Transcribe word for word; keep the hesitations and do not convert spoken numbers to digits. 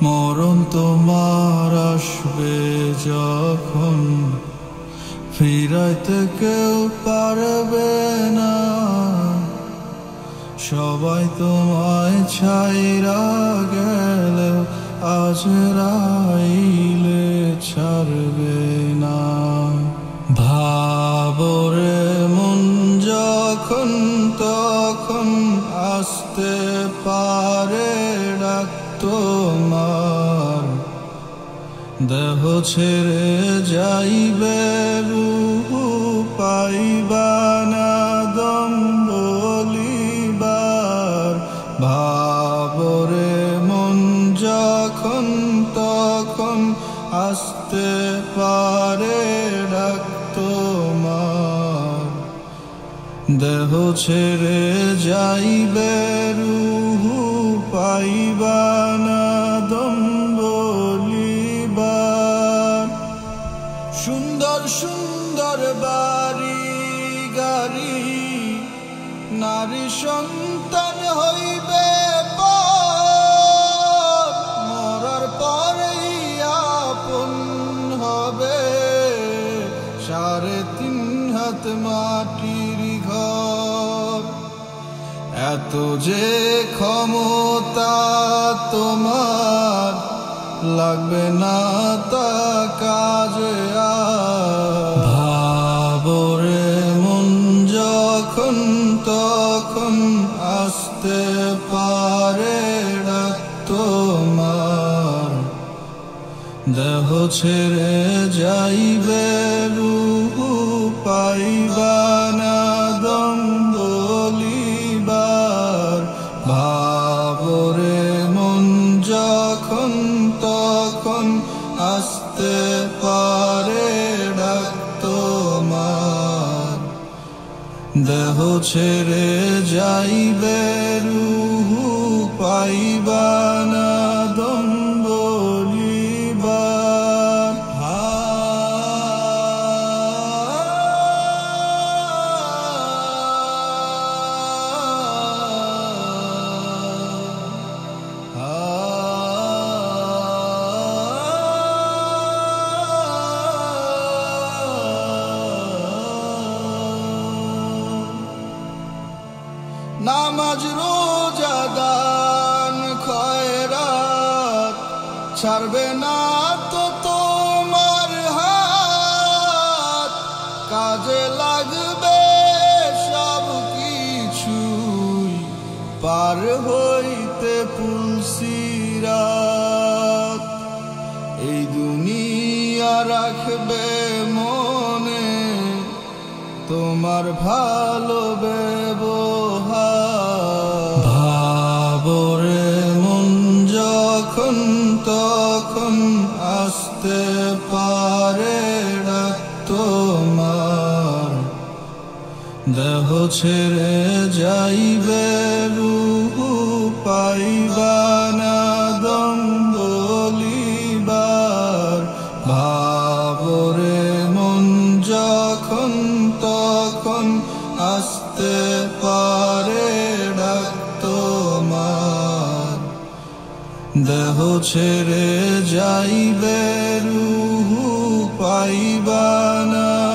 মরণ তোমার আসবে যখন, ফিরাইতে কেউ পারবে না। সবাই তোমায় ছাইরা গেলে আজরাইলে ছাড়বে না। ভাবরে মন যখন তখন আসতে পারে ডাক তোমার, দেহ ছেড়ে যাইবে রূহ পাইবা না দম বলিবার। ভাবরে মন যখন তখন আসতে পারে ডাক তোমার, দেহ ছেড়ে যাইবে রূহ পাইবা না দম বলিবার। সুন্দর সুন্দর বাড়ি গাড়ি নারী সন্তান হইবে পর, মরার পরেই আপন হবে সাড়ে তিন হাত মাটির ঘর। এত যে ক্ষমতা তোমার, লাগবে না তা কাজে আর। ভাবরে মন যখন তখন আসতে পারে ডাক তোমার, দেহ ছেড়ে যাইবে রূহ পাইবা না দম বলিবার। ভাবরে মন যখন তখন আসতে পারে ডাক তোমার, দেহ ছেড়ে যাইবে রূহ পাইবা না দম বলিবার। নামাজ রোজা দান খয়রাত ছাড়বে না তো তোমার হাত, কাজে লাগবে সব কিছুই পার হইতে পুলসিরাত। এই দুনিয়া রাখবে মনে তোমার ভালো ব্যবহার। ভাবরে মন যখন তখন আসতে পারে ডাক তোমার, দেহ ছেড়ে যাইবে রূহ পাইবা না দম বলিবার। ভাবরে মন যখন তখন আসতে পারে ডাক তোমার, দেহ ছেড়ে যাইবে রূহ পাইবা না